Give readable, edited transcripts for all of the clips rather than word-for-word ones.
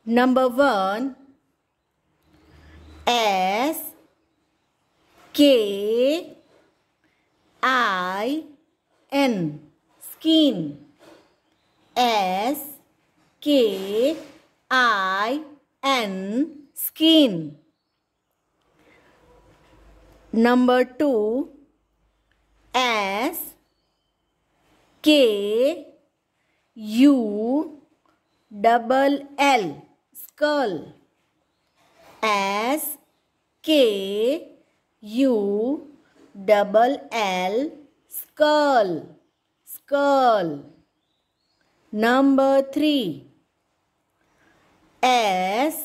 Number 1. S K I N, skin. S K I N, skin. Number 2. S K U double L, skull. S K U double L, skull. Skull. Number 3. S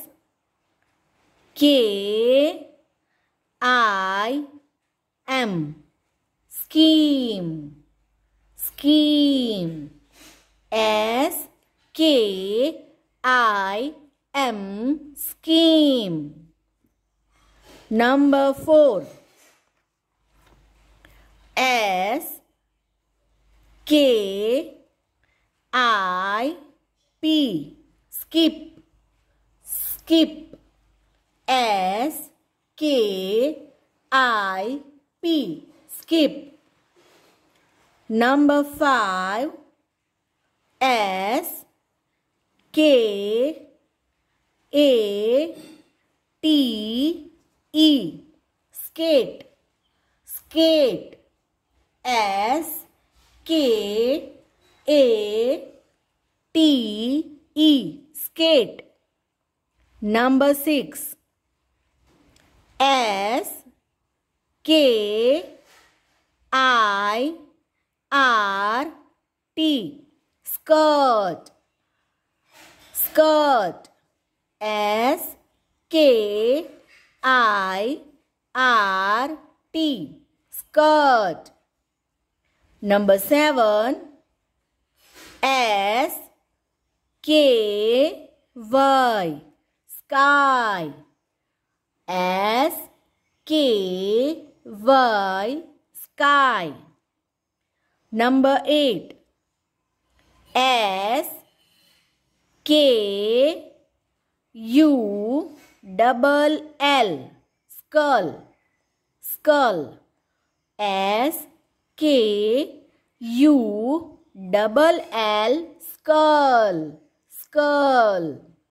K I M, scheme. Scheme. S K I M, scheme. Number 4. S K I P, skip. Skip. S K I P, skip. Number 5. S K A T E, skate. Skate. S K A T E, skate. Number 6. S K I R T, skirt. Skirt. S K I R T, skirt. Number 7. S K Y, sky. S K Y, sky. Number 8. S K U double L, skull. Skull. S K U double L, skull. Skull.